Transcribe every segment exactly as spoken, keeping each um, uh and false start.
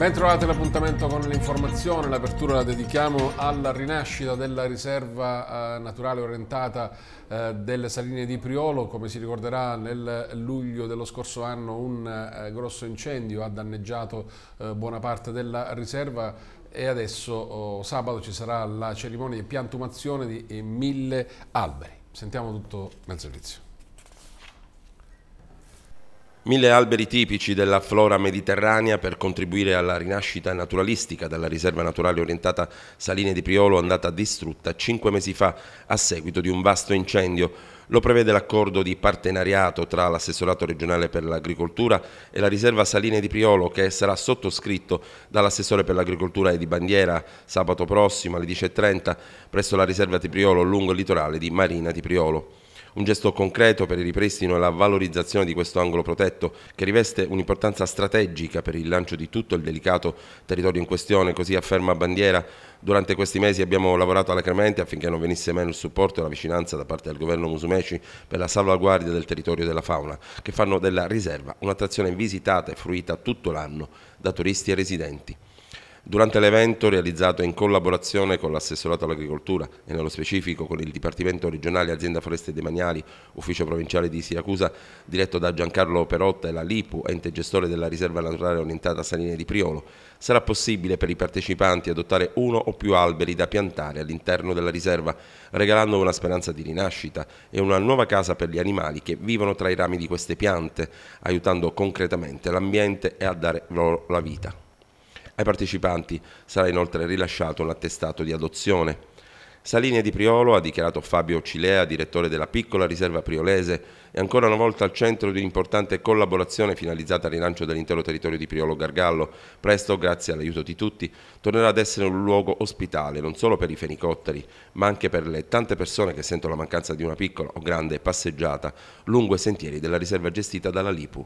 Ben trovate l'appuntamento con l'informazione, l'apertura la dedichiamo alla rinascita della riserva eh, naturale orientata eh, delle Saline di Priolo. Come si ricorderà, nel luglio dello scorso anno un eh, grosso incendio ha danneggiato eh, buona parte della riserva e adesso oh, sabato ci sarà la cerimonia di piantumazione di eh, mille alberi. Sentiamo tutto nel servizio. Mille alberi tipici della flora mediterranea per contribuire alla rinascita naturalistica della riserva naturale orientata Saline di Priolo, andata distrutta cinque mesi fa a seguito di un vasto incendio. Lo prevede l'accordo di partenariato tra l'assessorato regionale per l'agricoltura e la riserva Saline di Priolo, che sarà sottoscritto dall'assessore per l'agricoltura Edi Bandiera sabato prossimo alle dieci e trenta presso la riserva di Priolo lungo il litorale di Marina di Priolo. Un gesto concreto per il ripristino e la valorizzazione di questo angolo protetto che riveste un'importanza strategica per il lancio di tutto il delicato territorio in questione, così afferma Bandiera. Durante questi mesi abbiamo lavorato alacremente affinché non venisse meno il supporto e la vicinanza da parte del governo Musumeci per la salvaguardia del territorio e della fauna, che fanno della riserva un'attrazione visitata e fruita tutto l'anno da turisti e residenti. Durante l'evento, realizzato in collaborazione con l'assessorato all'agricoltura e nello specifico con il Dipartimento regionale Azienda Foreste Demaniali, ufficio provinciale di Siracusa, diretto da Giancarlo Perotta, e la Lipu, ente gestore della riserva naturale orientata Saline di Priolo, sarà possibile per i partecipanti adottare uno o più alberi da piantare all'interno della riserva, regalando una speranza di rinascita e una nuova casa per gli animali che vivono tra i rami di queste piante, aiutando concretamente l'ambiente e a dare loro la vita. Ai partecipanti sarà inoltre rilasciato un attestato di adozione. Saline di Priolo, ha dichiarato Fabio Cilea, direttore della piccola riserva priolese, è ancora una volta al centro di un'importante collaborazione finalizzata al rilancio dell'intero territorio di Priolo Gargallo. Presto, grazie all'aiuto di tutti, tornerà ad essere un luogo ospitale non solo per i fenicotteri, ma anche per le tante persone che sentono la mancanza di una piccola o grande passeggiata lungo i sentieri della riserva gestita dalla Lipu.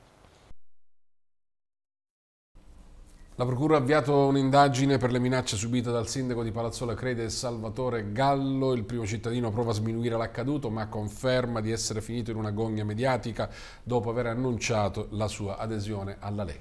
La Procura ha avviato un'indagine per le minacce subite dal sindaco di Palazzola Crede Salvatore Gallo. Il primo cittadino prova a sminuire l'accaduto, ma conferma di essere finito in una gogna mediatica dopo aver annunciato la sua adesione alla Lega.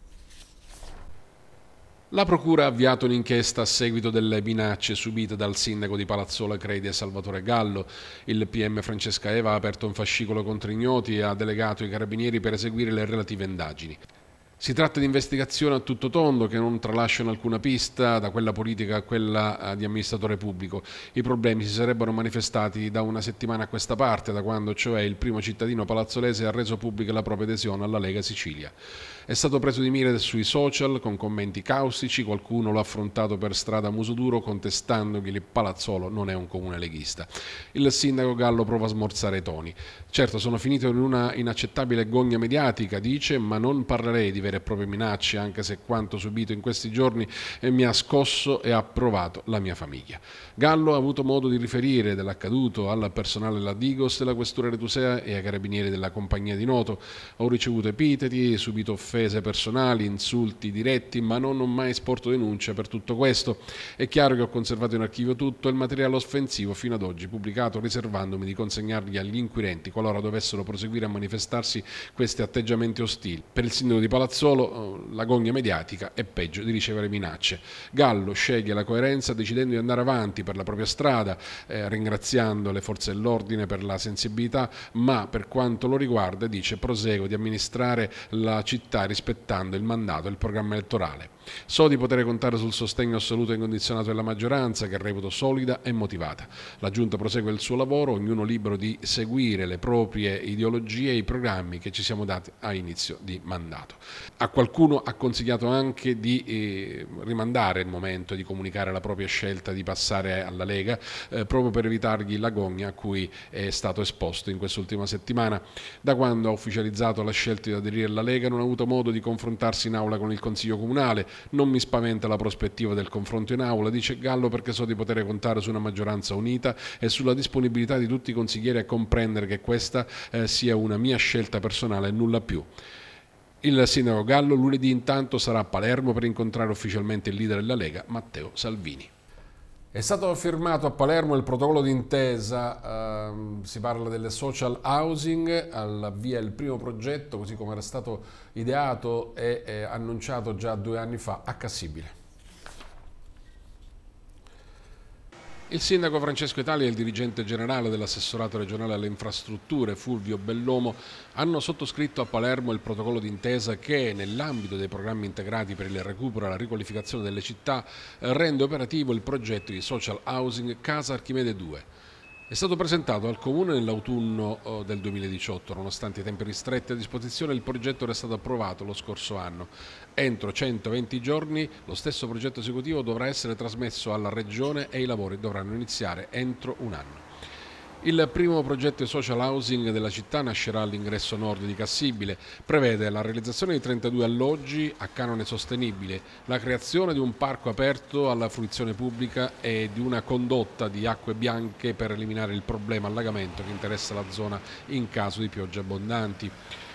La Procura ha avviato un'inchiesta a seguito delle minacce subite dal sindaco di Palazzola Crede Salvatore Gallo. Il P M Francesca Eva ha aperto un fascicolo contro ignoti e ha delegato i carabinieri per eseguire le relative indagini. Si tratta di investigazioni a tutto tondo che non tralasciano alcuna pista, da quella politica a quella di amministratore pubblico. I problemi si sarebbero manifestati da una settimana a questa parte, da quando cioè il primo cittadino palazzolese ha reso pubblica la propria adesione alla Lega Sicilia. È stato preso di mira sui social con commenti caustici, qualcuno l'ha affrontato per strada a muso duro contestando che il Palazzolo non è un comune leghista. Il sindaco Gallo prova a smorzare i toni. Certo, sono finito in una inaccettabile gogna mediatica, dice, ma non parlerei di vere e proprie minacce, anche se quanto subito in questi giorni mi ha scosso e ha provato la mia famiglia. Gallo ha avuto modo di riferire dell'accaduto al personale della Digos, della Questura Retusea e ai carabinieri della compagnia di Noto. Ho ricevuto epiteti, subito offese personali, insulti diretti, ma non ho mai sporto denuncia per tutto questo. È chiaro che ho conservato in archivio tutto il materiale offensivo fino ad oggi pubblicato, riservandomi di consegnargli agli inquirenti qualora dovessero proseguire a manifestarsi questi atteggiamenti ostili. Per il sindaco di Palazzolo la gogna mediatica è peggio di ricevere minacce. Gallo sceglie la coerenza decidendo di andare avanti per la propria strada, eh, ringraziando le forze dell'ordine per la sensibilità, ma per quanto lo riguarda, dice, proseguo di amministrare la città rispettando il mandato e il programma elettorale. So di poter contare sul sostegno assoluto e incondizionato della maggioranza, che reputo solida e motivata. La Giunta prosegue il suo lavoro, ognuno libero di seguire le proprie ideologie e i programmi che ci siamo dati a inizio di mandato. A qualcuno ha consigliato anche di eh, rimandare il momento di comunicare la propria scelta di passare alla Lega, eh, proprio per evitargli l'agonia a cui è stato esposto in quest'ultima settimana. Da quando ha ufficializzato la scelta di aderire alla Lega non ha avuto modo di confrontarsi in aula con il Consiglio Comunale. Non mi spaventa la prospettiva del confronto in aula, dice Gallo, perché so di poter contare su una maggioranza unita e sulla disponibilità di tutti i consiglieri a comprendere che questa eh, sia una mia scelta personale e nulla più. Il sindaco Gallo lunedì intanto sarà a Palermo per incontrare ufficialmente il leader della Lega, Matteo Salvini. È stato firmato a Palermo il protocollo d'intesa, ehm, si parla delle social housing, al via il primo progetto, così come era stato ideato e eh, annunciato già due anni fa a Cassibile. Il sindaco Francesco Italia e il dirigente generale dell'assessorato regionale alle infrastrutture Fulvio Bellomo hanno sottoscritto a Palermo il protocollo d'intesa che, nell'ambito dei programmi integrati per il recupero e la riqualificazione delle città, rende operativo il progetto di social housing Casa Archimede due. È stato presentato al Comune nell'autunno del duemiladiciotto, nonostante i tempi ristretti a disposizione il progetto era stato approvato lo scorso anno. Entro centoventi giorni lo stesso progetto esecutivo dovrà essere trasmesso alla Regione e i lavori dovranno iniziare entro un anno. Il primo progetto di social housing della città nascerà all'ingresso nord di Cassibile, prevede la realizzazione di trentadue alloggi a canone sostenibile, la creazione di un parco aperto alla fruizione pubblica e di una condotta di acque bianche per eliminare il problema allagamento che interessa la zona in caso di piogge abbondanti.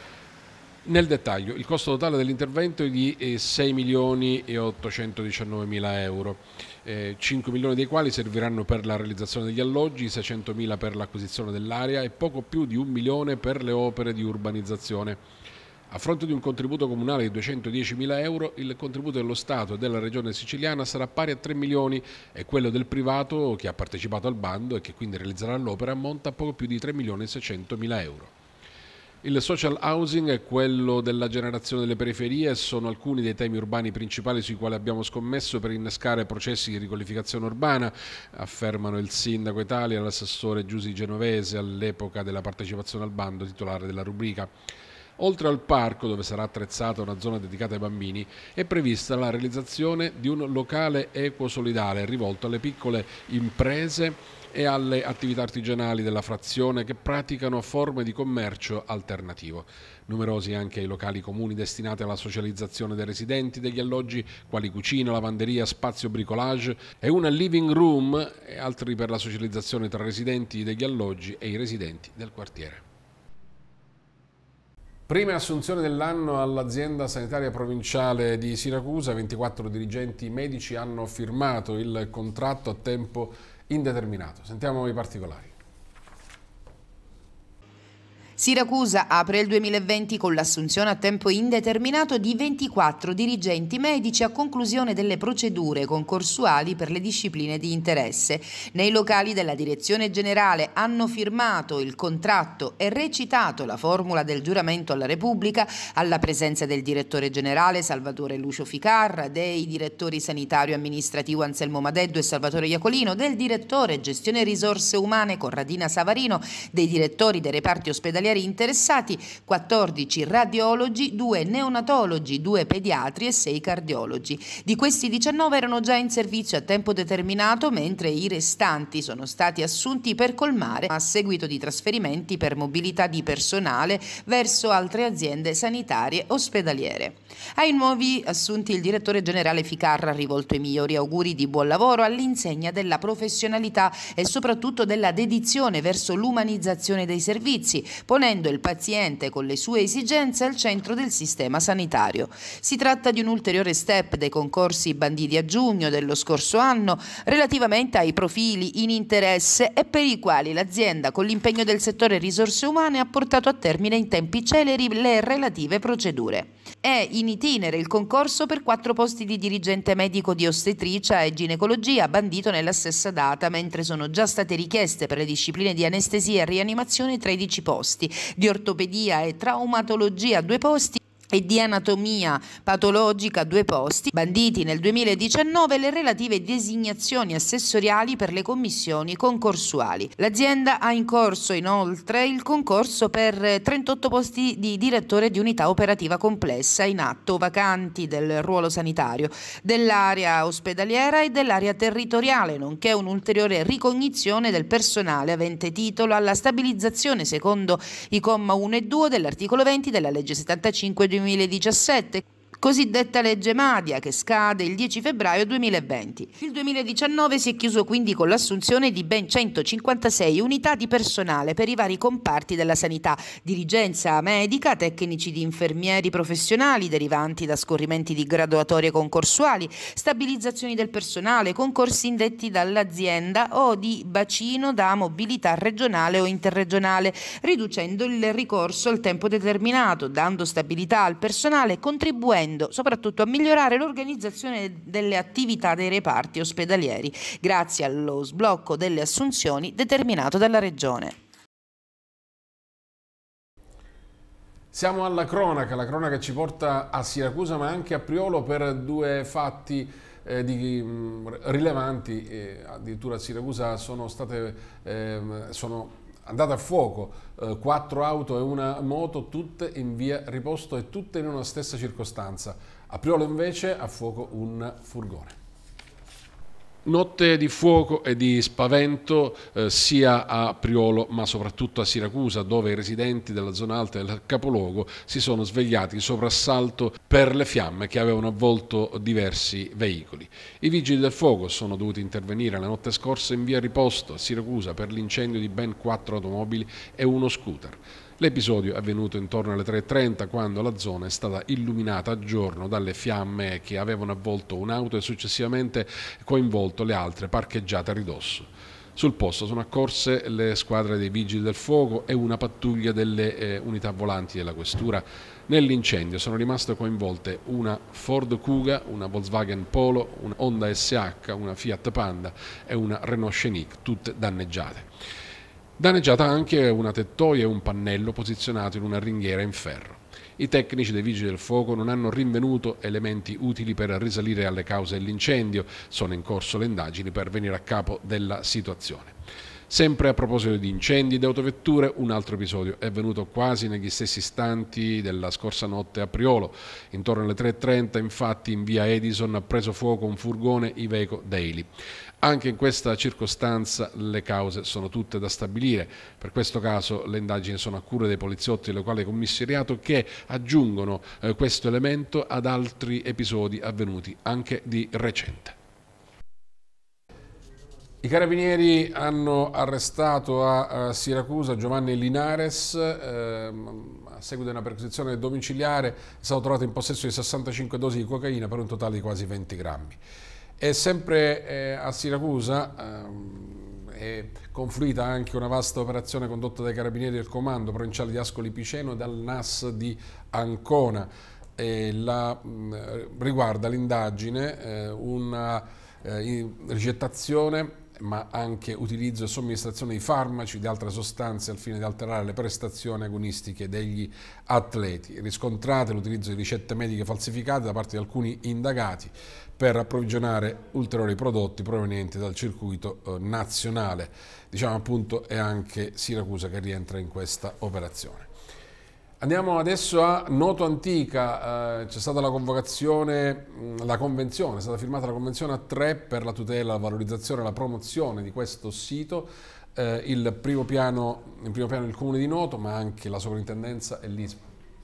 Nel dettaglio, il costo totale dell'intervento è di sei milioni e ottocentodiciannove mila euro, eh, cinque milioni dei quali serviranno per la realizzazione degli alloggi, seicentomila per l'acquisizione dell'area e poco più di un milione per le opere di urbanizzazione. A fronte di un contributo comunale di duecentodiecimila euro, il contributo dello Stato e della Regione siciliana sarà pari a tre milioni e quello del privato che ha partecipato al bando e che quindi realizzerà l'opera ammonta a poco più di tre milioni e seicentomila euro. Il social housing è quello della generazione delle periferie e sono alcuni dei temi urbani principali sui quali abbiamo scommesso per innescare processi di riqualificazione urbana, affermano il sindaco Italia e l'assessore Giusi Genovese all'epoca della partecipazione al bando titolare della rubrica. Oltre al parco, dove sarà attrezzata una zona dedicata ai bambini, è prevista la realizzazione di un locale ecosolidale rivolto alle piccole imprese e alle attività artigianali della frazione che praticano forme di commercio alternativo. Numerosi anche i locali comuni destinati alla socializzazione dei residenti degli alloggi, quali cucina, lavanderia, spazio bricolage e una living room, e altri per la socializzazione tra residenti degli alloggi e i residenti del quartiere. Prime assunzioni dell'anno all'azienda sanitaria provinciale di Siracusa, ventiquattro dirigenti medici hanno firmato il contratto a tempo indeterminato. Sentiamo i particolari. Siracusa apre il duemilaventi con l'assunzione a tempo indeterminato di ventiquattro dirigenti medici a conclusione delle procedure concorsuali per le discipline di interesse. Nei locali della Direzione Generale hanno firmato il contratto e recitato la formula del giuramento alla Repubblica alla presenza del direttore generale Salvatore Lucio Ficarra, dei direttori sanitario amministrativo Anselmo Madeddu e Salvatore Iacolino, del direttore gestione risorse umane Corradina Savarino, dei direttori dei reparti ospedalieri interessati, quattordici radiologi, due neonatologi, due pediatri e sei cardiologi. Di questi diciannove erano già in servizio a tempo determinato, mentre i restanti sono stati assunti per colmare a seguito di trasferimenti per mobilità di personale verso altre aziende sanitarie ospedaliere. Ai nuovi assunti il direttore generale Ficarra ha rivolto i migliori auguri di buon lavoro all'insegna della professionalità e soprattutto della dedizione verso l'umanizzazione dei servizi, ponendo il paziente con le sue esigenze al centro del sistema sanitario. Si tratta di un ulteriore step dei concorsi banditi a giugno dello scorso anno relativamente ai profili in interesse e per i quali l'azienda, con l'impegno del settore risorse umane, ha portato a termine in tempi celeri le relative procedure. È in itinere il concorso per quattro posti di dirigente medico di ostetricia e ginecologia, bandito nella stessa data, mentre sono già state richieste per le discipline di anestesia e rianimazione tredici posti, di ortopedia e traumatologia due posti e di anatomia patologica due posti, banditi nel duemiladiciannove le relative designazioni assessoriali per le commissioni concorsuali. L'azienda ha in corso inoltre il concorso per trentotto posti di direttore di unità operativa complessa in atto, vacanti del ruolo sanitario, dell'area ospedaliera e dell'area territoriale, nonché un'ulteriore ricognizione del personale avente titolo alla stabilizzazione secondo i comma uno e due dell'articolo venti della legge settantacinque duemiladiciassette, cosiddetta legge Madia, che scade il dieci febbraio duemilaventi. Il duemiladiciannove si è chiuso quindi con l'assunzione di ben centocinquantasei unità di personale per i vari comparti della sanità, dirigenza medica, tecnici di infermieri professionali derivanti da scorrimenti di graduatorie concorsuali, stabilizzazioni del personale, concorsi indetti dall'azienda o di bacino da mobilità regionale o interregionale, riducendo il ricorso al tempo determinato, dando stabilità al personale e contribuendo soprattutto a migliorare l'organizzazione delle attività dei reparti ospedalieri, grazie allo sblocco delle assunzioni determinato dalla Regione. Siamo alla cronaca, la cronaca ci porta a Siracusa ma anche a Priolo per due fatti eh, di, mh, rilevanti, eh, addirittura a Siracusa sono state eh, sono andate a fuoco eh, quattro auto e una moto, tutte in via Riposto e tutte in una stessa circostanza. A Priolo invece a fuoco un furgone. Notte di fuoco e di spavento eh, sia a Priolo ma soprattutto a Siracusa, dove i residenti della zona alta del capoluogo si sono svegliati di soprassalto per le fiamme che avevano avvolto diversi veicoli. I vigili del fuoco sono dovuti intervenire la notte scorsa in via Riposto a Siracusa per l'incendio di ben quattro automobili e uno scooter. L'episodio è avvenuto intorno alle tre e trenta, quando la zona è stata illuminata a giorno dalle fiamme che avevano avvolto un'auto e successivamente coinvolto le altre parcheggiate a ridosso. Sul posto sono accorse le squadre dei vigili del fuoco e una pattuglia delle eh, unità volanti della questura. Nell'incendio sono rimaste coinvolte una Ford Kuga, una Volkswagen Polo, una Honda S H, una Fiat Panda e una Renault Scenic, tutte danneggiate. Danneggiata anche una tettoia e un pannello posizionato in una ringhiera in ferro. I tecnici dei vigili del fuoco non hanno rinvenuto elementi utili per risalire alle cause dell'incendio. Sono in corso le indagini per venire a capo della situazione. Sempre a proposito di incendi ed autovetture, un altro episodio è avvenuto quasi negli stessi istanti della scorsa notte a Priolo. Intorno alle tre e trenta, infatti, in via Edison ha preso fuoco un furgone Iveco Daily. Anche in questa circostanza le cause sono tutte da stabilire. Per questo caso le indagini sono a cura dei poliziotti del locale commissariato, che aggiungono eh, questo elemento ad altri episodi avvenuti anche di recente. I carabinieri hanno arrestato a, a Siracusa Giovanni Linares, eh, a seguito di una perquisizione domiciliare è stato trovato in possesso di sessantacinque dosi di cocaina per un totale di quasi venti grammi. E sempre eh, a Siracusa eh, è confluita anche una vasta operazione condotta dai carabinieri del comando provinciale di Ascoli Piceno e dal N A S di Ancona. E la, mh, riguarda l'indagine eh, una eh, ricettazione ma anche utilizzo e somministrazione di farmaci e di altre sostanze al fine di alterare le prestazioni agonistiche degli atleti. Riscontrate l'utilizzo di ricette mediche falsificate da parte di alcuni indagati per approvvigionare ulteriori prodotti provenienti dal circuito eh, nazionale. Diciamo appunto è anche Siracusa che rientra in questa operazione. Andiamo adesso a Noto Antica, eh, c'è stata la convocazione, la convenzione, è stata firmata la convenzione a tre per la tutela, la valorizzazione e la promozione di questo sito, eh, il primo piano, in primo piano il Comune di Noto, ma anche la Sovrintendenza e l'I S P A.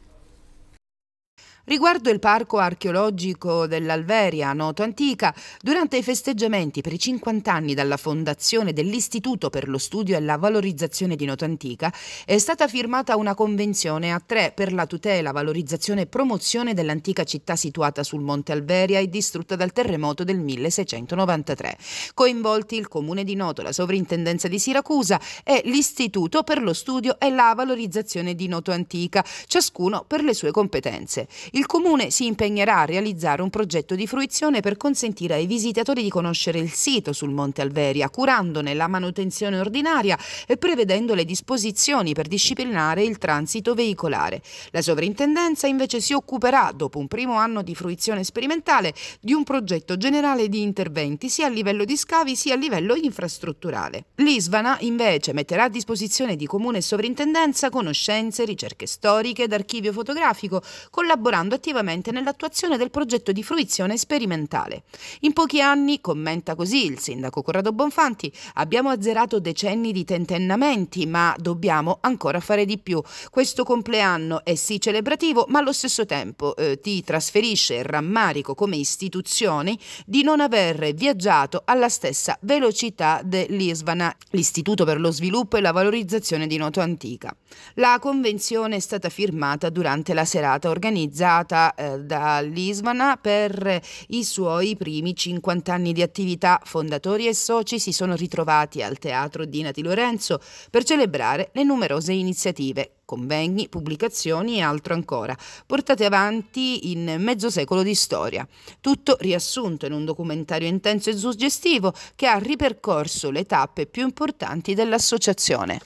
Riguardo il parco archeologico dell'Alveria a Noto Antica, durante i festeggiamenti per i cinquanta anni dalla fondazione dell'Istituto per lo studio e la valorizzazione di Noto Antica, è stata firmata una convenzione a tre per la tutela, valorizzazione e promozione dell'antica città situata sul Monte Alveria e distrutta dal terremoto del milleseicentonovantatré. Coinvolti il Comune di Noto, la Sovrintendenza di Siracusa e l'Istituto per lo studio e la valorizzazione di Noto Antica, ciascuno per le sue competenze. Il Comune si impegnerà a realizzare un progetto di fruizione per consentire ai visitatori di conoscere il sito sul Monte Alveria, curandone la manutenzione ordinaria e prevedendo le disposizioni per disciplinare il transito veicolare. La Sovrintendenza invece si occuperà, dopo un primo anno di fruizione sperimentale, di un progetto generale di interventi sia a livello di scavi sia a livello infrastrutturale. L'Isvana invece metterà a disposizione di Comune e Sovrintendenza conoscenze, ricerche storiche ed archivio fotografico, collaborando collaborando attivamente nell'attuazione del progetto di fruizione sperimentale. In pochi anni, commenta così il sindaco Corrado Bonfanti, abbiamo azzerato decenni di tentennamenti, ma dobbiamo ancora fare di più. Questo compleanno è sì celebrativo, ma allo stesso tempo eh, ti trasferisce il rammarico come istituzioni di non aver viaggiato alla stessa velocità dell'Isvana, l'Istituto per lo Sviluppo e la Valorizzazione di Noto Antica. La convenzione è stata firmata durante la serata organizzata eh, dall'Isvana per i suoi primi cinquanta anni di attività. Fondatori e soci si sono ritrovati al Teatro Dina di Lorenzo per celebrare le numerose iniziative, convegni, pubblicazioni e altro ancora, portate avanti in mezzo secolo di storia. Tutto riassunto in un documentario intenso e suggestivo che ha ripercorso le tappe più importanti dell'associazione.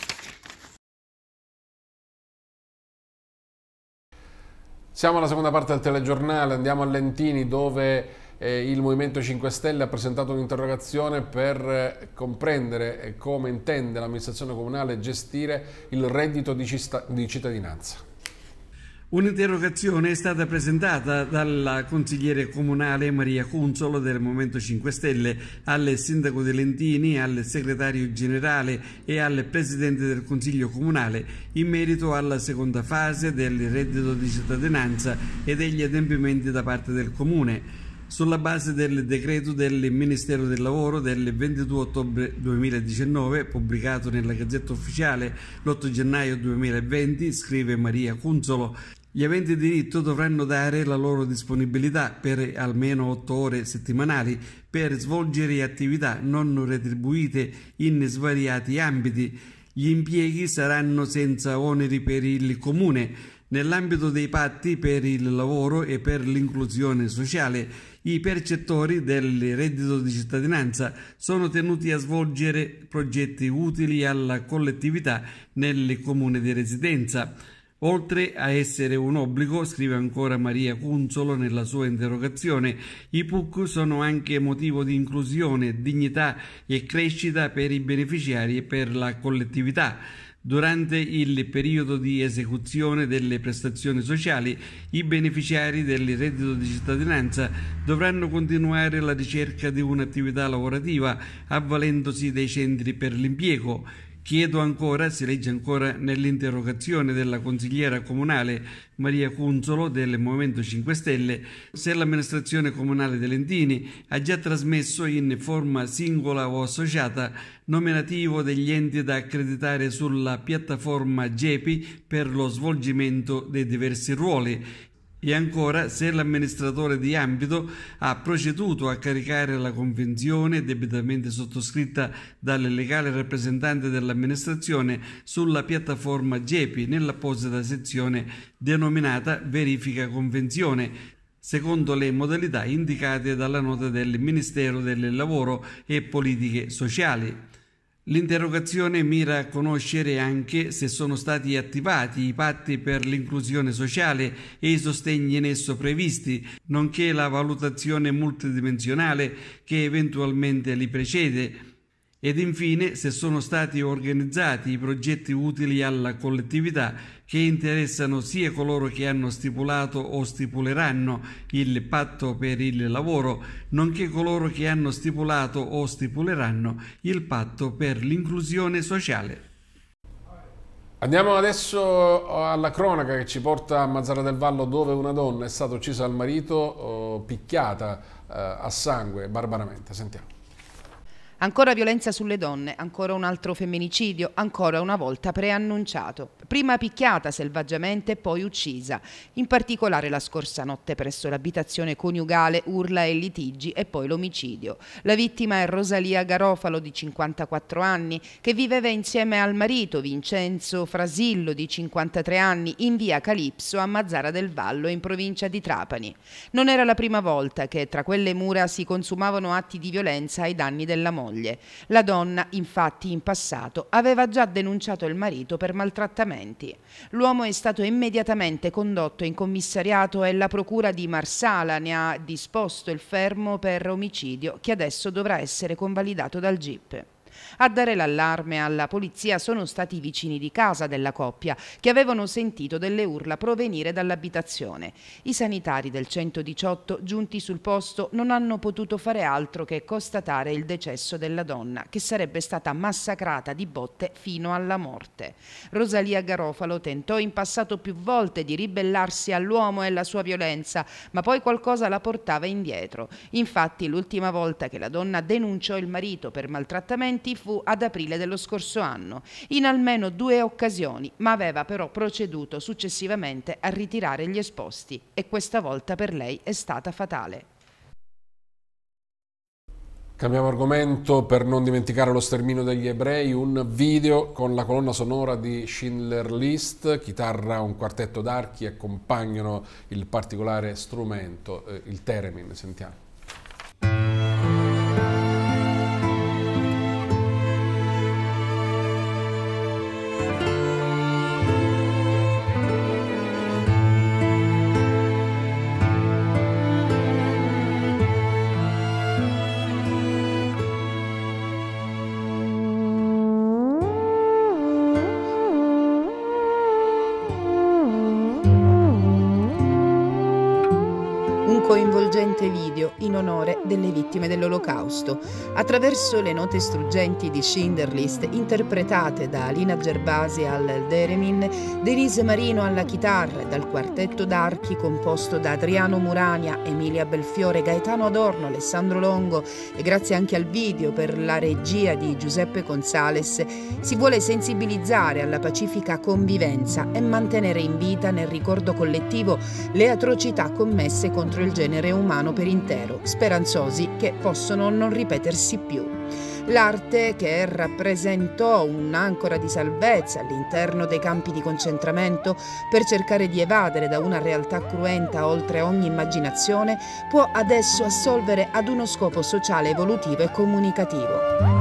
Siamo alla seconda parte del telegiornale, andiamo a Lentini dove eh, il Movimento cinque Stelle ha presentato un'interrogazione per eh, comprendere come intende l'amministrazione comunale gestire il reddito di, di cittadinanza. Un'interrogazione è stata presentata dalla consigliere comunale Maria Cunzolo del Movimento cinque Stelle al sindaco di Lentini, al segretario generale e al presidente del Consiglio comunale in merito alla seconda fase del reddito di cittadinanza e degli adempimenti da parte del comune. Sulla base del decreto del Ministero del Lavoro del ventidue ottobre duemiladiciannove, pubblicato nella Gazzetta Ufficiale l'otto gennaio duemilaventi, scrive Maria Cunzolo, gli aventi diritto dovranno dare la loro disponibilità per almeno otto ore settimanali per svolgere attività non retribuite in svariati ambiti. Gli impieghi saranno senza oneri per il comune. Nell'ambito dei patti per il lavoro e per l'inclusione sociale, i percettori del reddito di cittadinanza sono tenuti a svolgere progetti utili alla collettività nel comune di residenza. Oltre a essere un obbligo, scrive ancora Maria Cunzolo nella sua interrogazione, i P U C sono anche motivo di inclusione, dignità e crescita per i beneficiari e per la collettività. Durante il periodo di esecuzione delle prestazioni sociali, i beneficiari del reddito di cittadinanza dovranno continuare la ricerca di un'attività lavorativa avvalendosi dei centri per l'impiego. Chiedo ancora, si legge ancora nell'interrogazione della consigliera comunale Maria Cunzolo del Movimento cinque Stelle, se l'amministrazione comunale di Lentini ha già trasmesso in forma singola o associata nominativo degli enti da accreditare sulla piattaforma GEPI per lo svolgimento dei diversi ruoli. E ancora, se l'amministratore di ambito ha proceduto a caricare la convenzione debitamente sottoscritta dal legale rappresentante dell'amministrazione sulla piattaforma GEPI nell'apposita sezione denominata Verifica Convenzione, secondo le modalità indicate dalla nota del Ministero del Lavoro e Politiche Sociali. L'interrogazione mira a conoscere anche se sono stati attivati i patti per l'inclusione sociale e i sostegni in esso previsti, nonché la valutazione multidimensionale che eventualmente li precede, ed infine se sono stati organizzati i progetti utili alla collettività che interessano sia coloro che hanno stipulato o stipuleranno il patto per il lavoro, nonché coloro che hanno stipulato o stipuleranno il patto per l'inclusione sociale. Andiamo adesso alla cronaca che ci porta a Mazara del Vallo, dove una donna è stata uccisa dal marito, oh, picchiata eh, a sangue barbaramente. Sentiamo. Ancora violenza sulle donne, ancora un altro femminicidio, ancora una volta preannunciato. Prima picchiata selvaggiamente, poi uccisa. In particolare la scorsa notte presso l'abitazione coniugale, urla e litigi e poi l'omicidio. La vittima è Rosalia Garofalo, di cinquantaquattro anni, che viveva insieme al marito Vincenzo Frasillo, di cinquantatré anni, in via Calipso a Mazara del Vallo, in provincia di Trapani. Non era la prima volta che tra quelle mura si consumavano atti di violenza ai danni della moglie. La donna, infatti, in passato aveva già denunciato il marito per maltrattamenti. L'uomo è stato immediatamente condotto in commissariato e la procura di Marsala ne ha disposto il fermo per omicidio, che adesso dovrà essere convalidato dal G I P. A dare l'allarme alla polizia sono stati i vicini di casa della coppia, che avevano sentito delle urla provenire dall'abitazione. I sanitari del centodiciotto, giunti sul posto, non hanno potuto fare altro che constatare il decesso della donna, che sarebbe stata massacrata di botte fino alla morte. Rosalia Garofalo tentò in passato più volte di ribellarsi all'uomo e alla sua violenza, ma poi qualcosa la portava indietro. Infatti l'ultima volta che la donna denunciò il marito per maltrattamenti fu ad aprile dello scorso anno, in almeno due occasioni, ma aveva però proceduto successivamente a ritirare gli esposti e questa volta per lei è stata fatale. Cambiamo argomento per non dimenticare lo sterminio degli ebrei, un video con la colonna sonora di Schindler List, chitarra, un quartetto d'archi accompagnano il particolare strumento, eh, il theremin, sentiamo. Coinvolgente video in onore delle vittime dell'Olocausto. Attraverso le note struggenti di Schindler List, interpretate da Alina Gervasi al theremin, Denise Marino alla chitarra e dal quartetto d'archi composto da Adriano Murania, Emilia Belfiore, Gaetano Adorno, Alessandro Longo e grazie anche al video per la regia di Giuseppe Gonzales, si vuole sensibilizzare alla pacifica convivenza e mantenere in vita nel ricordo collettivo le atrocità commesse contro il genere umano per intero, speranzosi che possono non ripetersi più. L'arte, che rappresentò un'ancora di salvezza all'interno dei campi di concentramento per cercare di evadere da una realtà cruenta oltre ogni immaginazione, può adesso assolvere ad uno scopo sociale, evolutivo e comunicativo.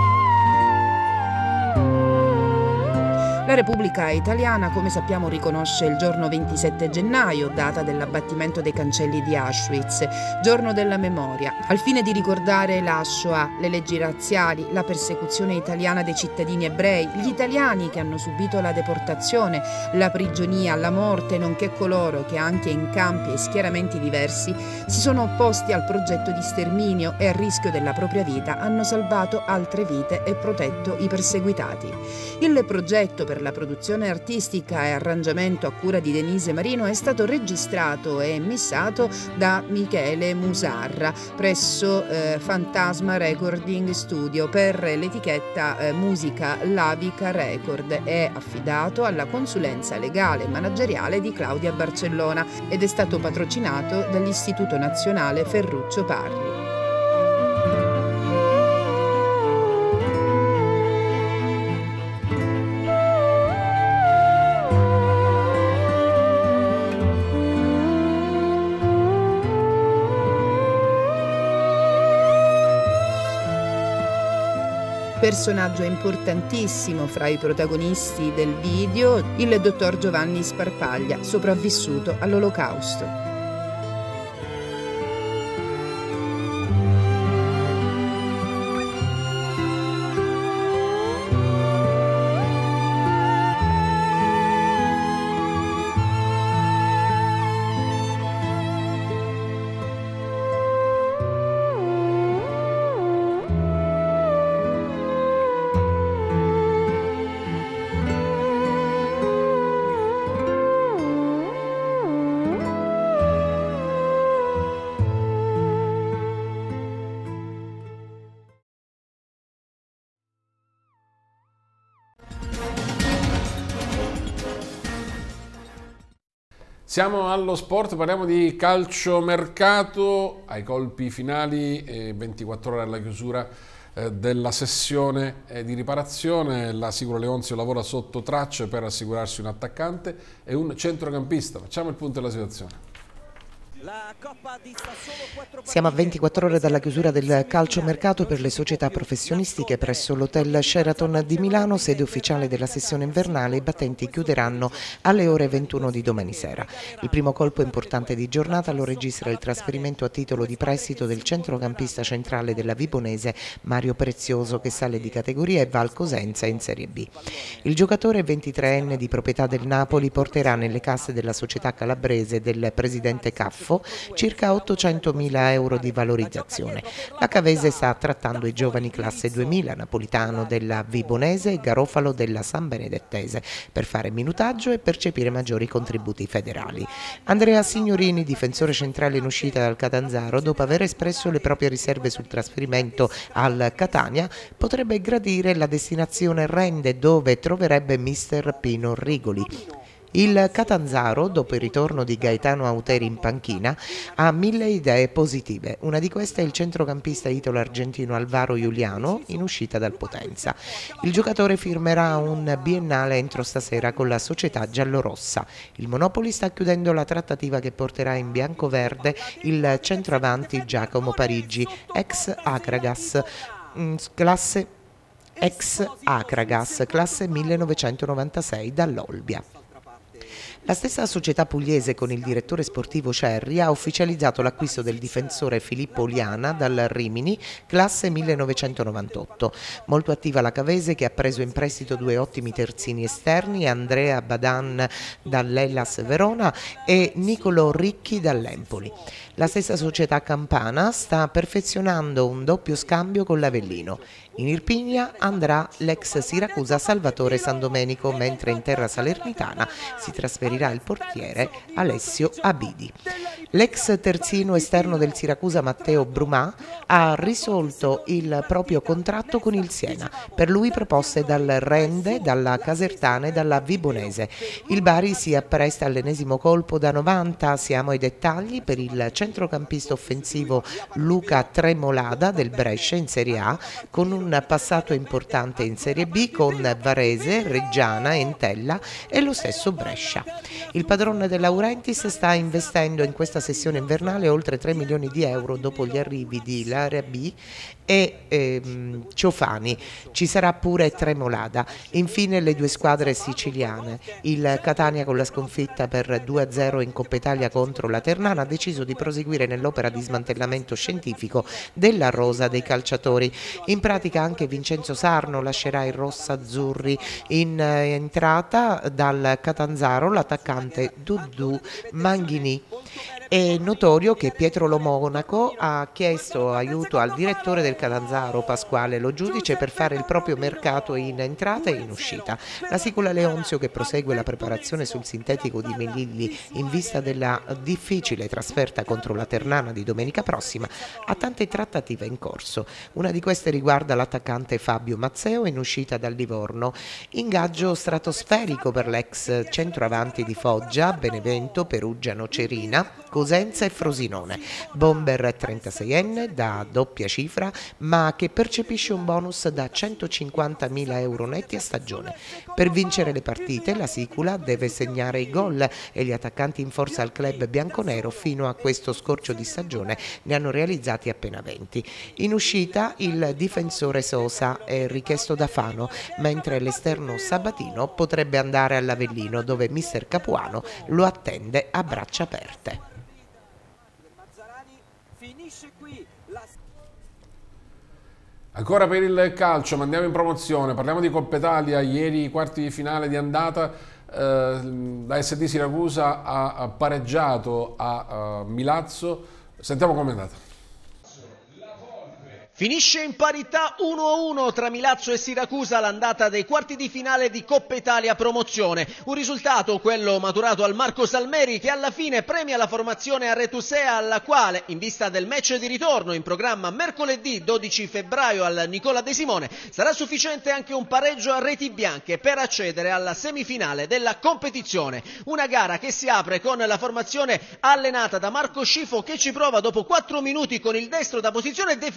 La Repubblica Italiana, come sappiamo, riconosce il giorno ventisette gennaio, data dell'abbattimento dei cancelli di Auschwitz, giorno della memoria, al fine di ricordare la Shoah, le leggi razziali, la persecuzione italiana dei cittadini ebrei, gli italiani che hanno subito la deportazione, la prigionia, la morte, nonché coloro che anche in campi e schieramenti diversi si sono opposti al progetto di sterminio e a rischio della propria vita hanno salvato altre vite e protetto i perseguitati. Il progetto per la produzione artistica e arrangiamento a cura di Denise Marino è stato registrato e missato da Michele Musarra presso eh, Fantasma Recording Studio per l'etichetta eh, Musica Lavica Record. È affidato alla consulenza legale e manageriale di Claudia Barcellona ed è stato patrocinato dall'Istituto Nazionale Ferruccio Parri. Personaggio importantissimo fra i protagonisti del video, il dottor Giovanni Sparpaglia, sopravvissuto all'Olocausto. Siamo allo sport, parliamo di calciomercato, ai colpi finali, eh, ventiquattro ore alla chiusura eh, della sessione eh, di riparazione. La Sicuro Leonzio lavora sotto tracce per assicurarsi un attaccante e un centrocampista. Facciamo il punto della situazione. Siamo a ventiquattro ore dalla chiusura del calciomercato per le società professionistiche presso l'hotel Sheraton di Milano, sede ufficiale della sessione invernale. I battenti chiuderanno alle ore ventuno di domani sera. Il primo colpo importante di giornata lo registra il trasferimento a titolo di prestito del centrocampista centrale della Vibonese Mario Prezioso, che sale di categoria e va al Cosenza in Serie B. Il giocatore ventitreenne di proprietà del Napoli porterà nelle casse della società calabrese del presidente Caffo circa ottocentomila euro di valorizzazione. La Cavese sta trattando i giovani classe duemila, Napolitano della Vibonese e Garofalo della San Benedettese, per fare minutaggio e percepire maggiori contributi federali. Andrea Signorini, difensore centrale in uscita dal Catanzaro, dopo aver espresso le proprie riserve sul trasferimento al Catania, potrebbe gradire la destinazione Rende, dove troverebbe mister Pino Rigoli. Il Catanzaro, dopo il ritorno di Gaetano Auteri in panchina, ha mille idee positive. Una di queste è il centrocampista italo-argentino Alvaro Giuliano, in uscita dal Potenza. Il giocatore firmerà un biennale entro stasera con la società giallorossa. Il Monopoli sta chiudendo la trattativa che porterà in bianco-verde il centroavanti Giacomo Parigi, ex Acragas, classe, ex Acragas, classe millenovecentonovantasei dall'Olbia. La stessa società pugliese, con il direttore sportivo Cerri, ha ufficializzato l'acquisto del difensore Filippo Oliana dal Rimini, classe millenovecentonovantotto. Molto attiva la Cavese, che ha preso in prestito due ottimi terzini esterni, Andrea Badan dall'Hellas Verona e Niccolò Ricchi dall'Empoli. La stessa società campana sta perfezionando un doppio scambio con l'Avellino. In Irpinia andrà l'ex Siracusa Salvatore Sandomenico, mentre in terra salernitana si trasferirà il portiere Alessio Abidi. L'ex terzino esterno del Siracusa Matteo Brumà ha risolto il proprio contratto con il Siena, per lui proposte dal Rende, dalla Casertana e dalla Vibonese. Il Bari si appresta all'ennesimo colpo da novanta, siamo ai dettagli per il centrocampista offensivo Luca Tremolada del Brescia in Serie A, con un passato importante in Serie B con Varese, Reggiana, Entella e lo stesso Brescia. Il padrone De Laurentiis sta investendo in questa sessione invernale oltre tre milioni di euro dopo gli arrivi di Lara B e ehm, Ciofani. Ci sarà pure Tremolada. Infine le due squadre siciliane. Il Catania, con la sconfitta per due a zero in Coppa Italia contro la Ternana, ha deciso di proseguire nell'opera di smantellamento scientifico della rosa dei calciatori. In pratica anche Vincenzo Sarno lascerà i rossazzurri. In eh, entrata dal Catanzaro l'attaccante Dudu Manghini. È notorio che Pietro Lo Monaco ha chiesto aiuto al direttore del Catanzaro, Pasquale Lo Giudice, per fare il proprio mercato in entrata e in uscita. La Sicula Leonzio, che prosegue la preparazione sul sintetico di Melilli in vista della difficile trasferta contro la Ternana di domenica prossima, ha tante trattative in corso. Una di queste riguarda l'attaccante Fabio Mazzeo, in uscita dal Livorno. Ingaggio stratosferico per l'ex centroavanti di Foggia, Benevento, Perugia, Nocerina, Cosenza e Frosinone. Bomber trentaseienne da doppia cifra, ma che percepisce un bonus da centocinquantamila euro netti a stagione. Per vincere le partite la Sicula deve segnare i gol e gli attaccanti in forza al club bianconero fino a questo scorcio di stagione ne hanno realizzati appena venti. In uscita il difensore Sosa è richiesto da Fano, mentre l'esterno Sabatino potrebbe andare all'Avellino, dove mister Capuano lo attende a braccia aperte. Ancora per il calcio, ma andiamo in promozione, parliamo di Coppa Italia. Ieri quarti di finale di andata, eh, la S D Siracusa ha, ha pareggiato a, a Milazzo. Sentiamo com'è andata. Finisce in parità uno a uno tra Milazzo e Siracusa l'andata dei quarti di finale di Coppa Italia Promozione. Un risultato, quello maturato al Marco Salmeri, che alla fine premia la formazione Aretusea, alla quale, in vista del match di ritorno in programma mercoledì dodici febbraio al Nicola De Simone, sarà sufficiente anche un pareggio a reti bianche per accedere alla semifinale della competizione. Una gara che si apre con la formazione allenata da Marco Scifo, che ci prova dopo quattro minuti con il destro da posizione defilata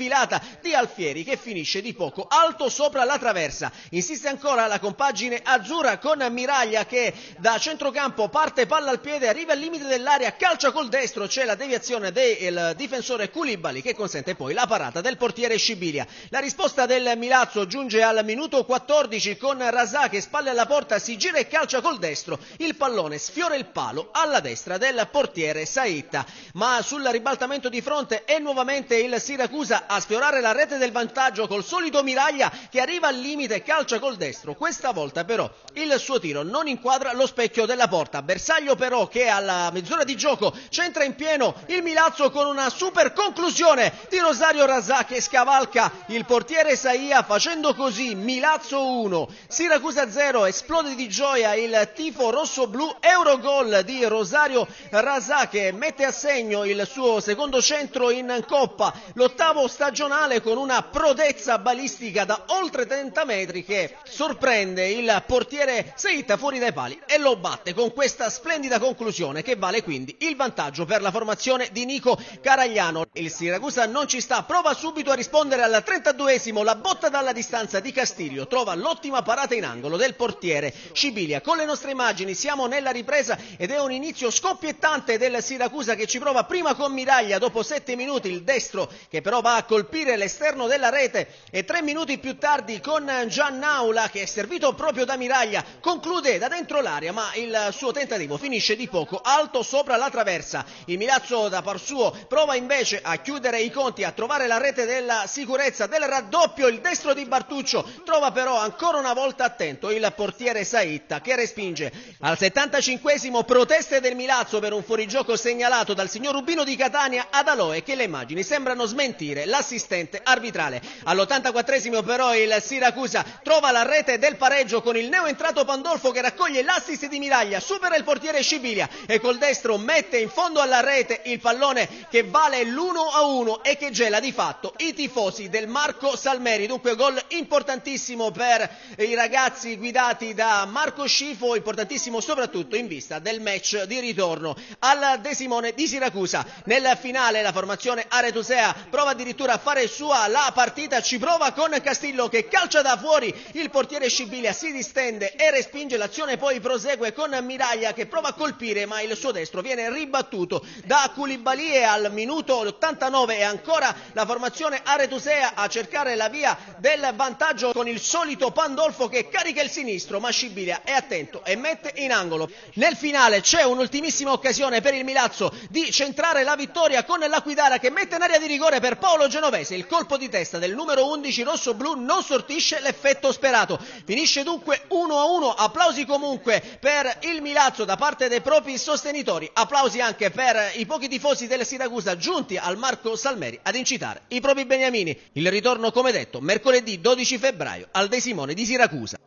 di Alfieri, che finisce di poco alto sopra la traversa. Insiste ancora la compagine azzurra con Miraglia che da centrocampo parte palla al piede, arriva al limite dell'area, calcia col destro, c'è la deviazione del difensore Koulibaly che consente poi la parata del portiere Scibilia. La risposta del Milazzo giunge al minuto quattordici con Razà che spalle alla porta si gira e calcia col destro, il pallone sfiora il palo alla destra del portiere Saitta, ma sul ribaltamento di fronte è nuovamente il Siracusa a sfiorare la rete del vantaggio col solito Miraglia che arriva al limite e calcia col destro. Questa volta però il suo tiro non inquadra lo specchio della porta. Bersaglio però che alla mezz'ora di gioco centra in pieno il Milazzo con una super conclusione di Rosario Razà che scavalca il portiere Saia, facendo così Milazzo uno, Siracusa zero. Esplode di gioia il tifo rosso-blu, Eurogol di Rosario Razà che mette a segno il suo secondo centro in Coppa, l'ottavo stagionale, con una prodezza balistica da oltre trenta metri che sorprende il portiere Saitta fuori dai pali e lo batte con questa splendida conclusione che vale quindi il vantaggio per la formazione di Nico Caragliano. Il Siracusa non ci sta, prova subito a rispondere al trentaduesimo, la botta dalla distanza di Castiglio, trova l'ottima parata in angolo del portiere Scibilia. Con le nostre immagini siamo nella ripresa ed è un inizio scoppiettante del Siracusa che ci prova prima con Miraglia, dopo sette minuti il destro che però va a colpire l'esterno della rete, e tre minuti più tardi con Giannaula che è servito proprio da Miraglia conclude da dentro l'area, ma il suo tentativo finisce di poco alto sopra la traversa. Il Milazzo da par suo prova invece a chiudere i conti, a trovare la rete della sicurezza, del raddoppio. Il destro di Bartuccio trova però ancora una volta attento il portiere Saitta che respinge. Al settantacinquesimo proteste del Milazzo per un fuorigioco segnalato dal signor Rubino di Catania ad Aloe, che le immagini sembrano smentire l'assistente arbitrale. All'ottantaquattresimo però il Siracusa trova la rete del pareggio con il neoentrato Pandolfo che raccoglie l'assist di Miraglia, supera il portiere Scibilia e col destro mette in fondo alla rete il pallone che vale l'uno a uno e che gela di fatto i tifosi del Marco Salmeri. Dunque gol importantissimo per i ragazzi guidati da Marco Scifo, importantissimo soprattutto in vista del match di ritorno al De Simone di Siracusa. Nel finale la formazione Aretusea prova addirittura a fare sua la partita, ci prova con Castillo che calcia da fuori, il portiere Scibilia si distende e respinge, l'azione poi prosegue con Miraglia che prova a colpire ma il suo destro viene ribattuto da Koulibaly e al minuto ottantanove è ancora la formazione Aretusea a cercare la via del vantaggio con il solito Pandolfo che carica il sinistro, ma Scibilia è attento e mette in angolo. Nel finale c'è un'ultimissima occasione per il Milazzo di centrare la vittoria con l'Aquidara che mette in area di rigore per Paolo Genovese. Il colpo di testa del numero undici rosso-blu non sortisce l'effetto sperato. Finisce dunque uno a uno. Applausi comunque per il Milazzo da parte dei propri sostenitori, applausi anche per i pochi tifosi del Siracusa giunti al Marco Salmeri ad incitare i propri beniamini. Il ritorno, come detto, mercoledì dodici febbraio al De Simone di Siracusa.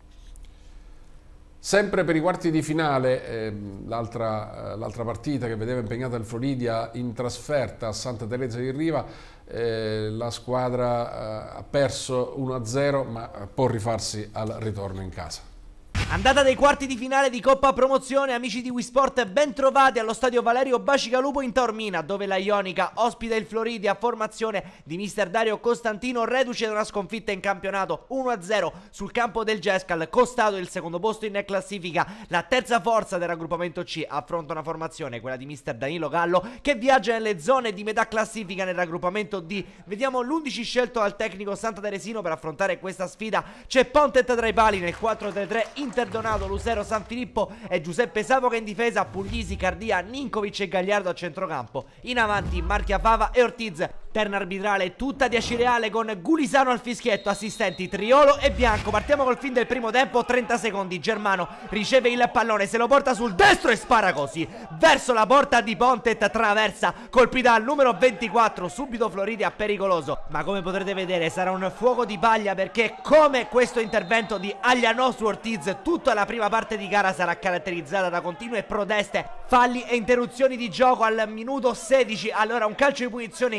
Sempre per i quarti di finale, eh, l'altra eh, partita che vedeva impegnata il Floridia in trasferta a Santa Teresa di Riva, eh, la squadra eh, ha perso uno a zero ma può rifarsi al ritorno in casa. Andata dei quarti di finale di Coppa Promozione, amici di Wisport, ben trovati allo stadio Valerio Bacigalupo in Taormina, dove la Ionica ospita il Floridia, formazione di mister Dario Costantino, reduce da una sconfitta in campionato uno a zero sul campo del Gescal, costato il secondo posto in classifica. La terza forza del raggruppamento C affronta una formazione, quella di mister Danilo Gallo, che viaggia nelle zone di metà classifica nel raggruppamento D. Vediamo l'undici scelto dal tecnico santateresino per affrontare questa sfida. C'è Pontet tra i pali nel quattro tre tre, Inter Donato, Lucero, San Filippo e Giuseppe Savoca in difesa, Puglisi, Cardia, Ninkovic e Gagliardo a centrocampo. In avanti Marchia Fava e Ortiz. Terna arbitrale tutta di Acireale con Gulisano al fischietto, assistenti Triolo e Bianco. Partiamo col fin del primo tempo, trenta secondi. Germano riceve il pallone, se lo porta sul destro e spara così verso la porta di Pontet, traversa, colpita al numero ventiquattro, subito Floridia pericoloso. Ma come potrete vedere sarà un fuoco di paglia, perché come questo intervento di Agliano su Ortiz, tutta la prima parte di gara sarà caratterizzata da continue proteste, falli e interruzioni di gioco. Al minuto sedici allora un calcio di punizione in casa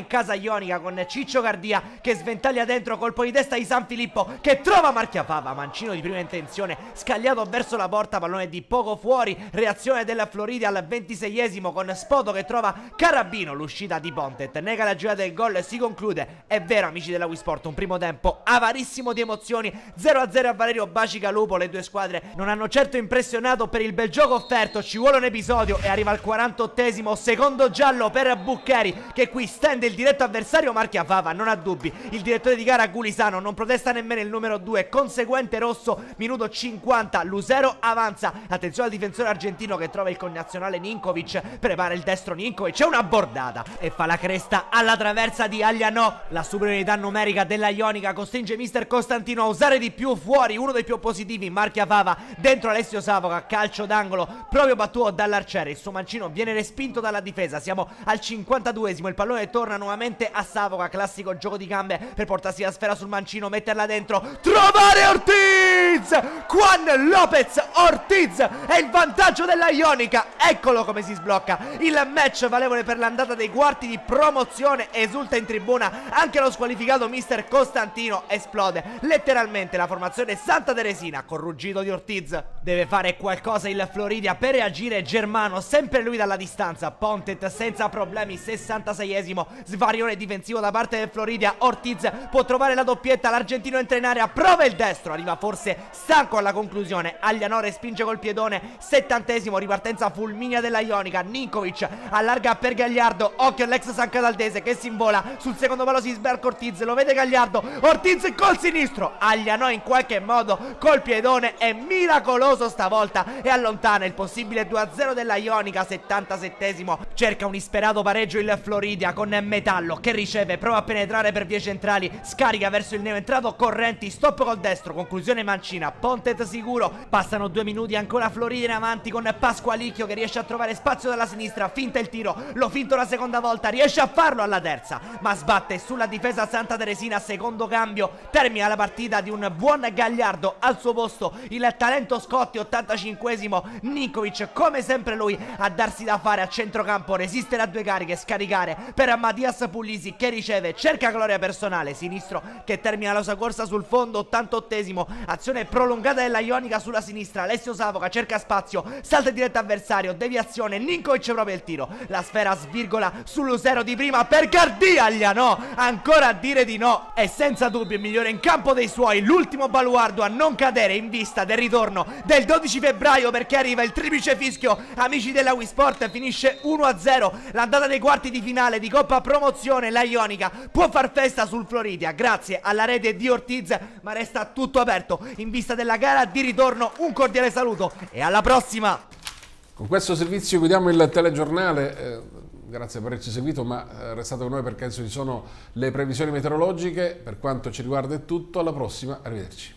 Ionica con Ciccio Cardia che sventaglia dentro, colpo di testa di San Filippo che trova Marchiafava, mancino di prima intenzione scagliato verso la porta, pallone di poco fuori, reazione della Floridia al ventiseiesimo con Spoto che trova Carabino, l'uscita di Pontet nega la giocata del gol, si conclude, è vero amici della Wisport, un primo tempo avarissimo di emozioni, zero a zero a Valerio Bacigalupo, le due squadre non hanno certo impressionato per il bel gioco offerto, ci vuole un episodio e arriva al quarantottesimo, secondo giallo per Buccheri che qui stende il diretto avversario Marchiafava, non ha dubbi, il direttore di gara Gulisano non protesta nemmeno il numero due, conseguente rosso, minuto cinquanta, Lusero avanza, attenzione al difensore argentino che trova il connazionale Ninkovic, prepara il destro Ninkovic, c'è una bordata e fa la cresta alla traversa di Aglianò, la superiorità numerica della Ionica costringe mister Costantino a usare di più, fuori uno dei più positivi Marchiafava, dentro Alessio Savoca, calcio d'angolo proprio battuto dall'Arciere, il suo mancino viene respinto dalla difesa, siamo al cinquantaduesimo, il pallone torna nuovamente a Savoca, classico gioco di gambe per portarsi la sfera sul mancino, metterla dentro, trovare Ortiz, Juan Lopez Ortiz è il vantaggio della Ionica, eccolo come si sblocca il match valevole per l'andata dei quarti di promozione, esulta in tribuna anche lo squalificato mister Costantino, esplode letteralmente la formazione Santa Teresina con ruggito di Ortiz, deve fare qualcosa il Floridia per reagire Germano, sempre lui dalla distanza, Pontet senza problemi, sessantaseiesimo, svarione difensivo da parte del Floridia, Ortiz può trovare la doppietta, l'argentino entra in area, prova il destro, arriva forse stanco alla conclusione, Aglianò respinge col piedone, settantesimo, ripartenza fulminea della Ionica, Ninkovic allarga per Gagliardo, occhio all'ex San Cataldese che si invola, sul secondo palo si sbarca Ortiz, lo vede Gagliardo, Ortiz col sinistro, Aglianò in qualche modo col piedone è miracoloso stavolta e allontana il possibile due a zero della Ionica, settantasettesimo, cerca un isperato pareggio il Floridia con Metallo che riceve, prova a penetrare per vie centrali, scarica verso il neoentrato Correnti, stop col destro, conclusione mancina, Pontet sicuro, passano due minuti ancora Floridia in avanti con Pasqualicchio che riesce a trovare spazio dalla sinistra, finta il tiro, lo finto la seconda volta, riesce a farlo alla terza, ma sbatte sulla difesa Santa Teresina, secondo cambio, termina la partita di un buon Gagliardo, al suo posto il talento Scotti, ottantacinquesimo, Ninkovic come sempre lui a darsi da fare a centrocampo, resistere a due cariche, scaricare per Mattias Puglisi che riceve, cerca gloria personale, sinistro che termina la sua corsa sul fondo, ottantottesimo, azione prolungata della Ionica sulla sinistra, Alessio Savoca cerca spazio, salta il diretto avversario, deviazione, Ninkovic proprio il tiro, la sfera svirgola sull'Usero di prima per Gardia, no, ancora a dire di no, e senza dubbio il migliore in campo dei suoi, l'ultimo baluardo a non cadere in vista del ritorno del dodici febbraio perché arriva il triplice fischio, amici della Wisport, finisce uno a zero l'andata dei quarti di finale di Coppa Promozione, la Ionica può far festa sul Floridia grazie alla rete di Ortiz, ma resta tutto aperto in vista della gara di ritorno, un cordiale saluto e alla prossima! Con questo servizio chiudiamo il telegiornale, eh, grazie per averci seguito, ma eh, restate con noi perché adesso ci sono le previsioni meteorologiche, per quanto ci riguarda è tutto, alla prossima, arrivederci.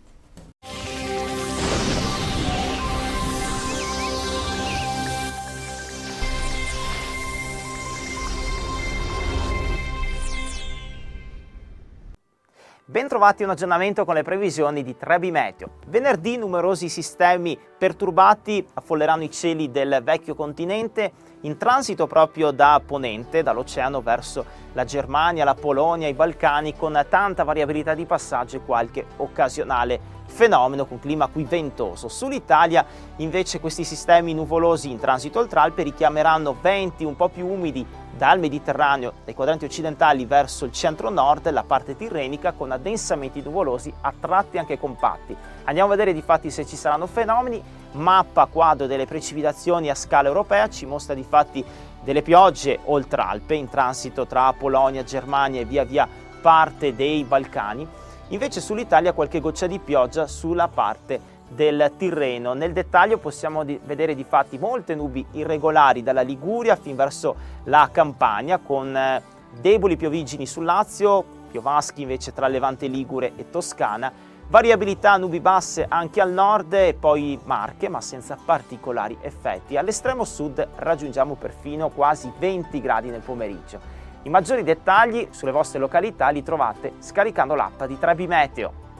Bentrovati a un aggiornamento con le previsioni di Trebi Meteo. Venerdì numerosi sistemi perturbati affolleranno i cieli del vecchio continente in transito proprio da ponente, dall'oceano verso la Germania, la Polonia, i Balcani, con tanta variabilità di passaggio e qualche occasionale fenomeno con clima qui ventoso. Sull'Italia invece questi sistemi nuvolosi in transito oltre Alpi richiameranno venti un po' più umidi dal Mediterraneo, dai quadranti occidentali verso il centro-nord, la parte tirrenica con addensamenti nuvolosi a tratti anche compatti. Andiamo a vedere di fatti se ci saranno fenomeni. Mappa quadro delle precipitazioni a scala europea ci mostra di fatti delle piogge oltre Alpe in transito tra Polonia, Germania e via via parte dei Balcani. Invece sull'Italia qualche goccia di pioggia sulla parte del Tirreno. Nel dettaglio possiamo di vedere di fatti molte nubi irregolari dalla Liguria fin verso la Campania, con eh, deboli piovigini sul Lazio, piovaschi invece tra Levante Ligure e Toscana, variabilità nubi basse anche al nord e poi Marche, ma senza particolari effetti. All'estremo sud raggiungiamo perfino quasi venti gradi nel pomeriggio. I maggiori dettagli sulle vostre località li trovate scaricando l'app di Trebi Meteo.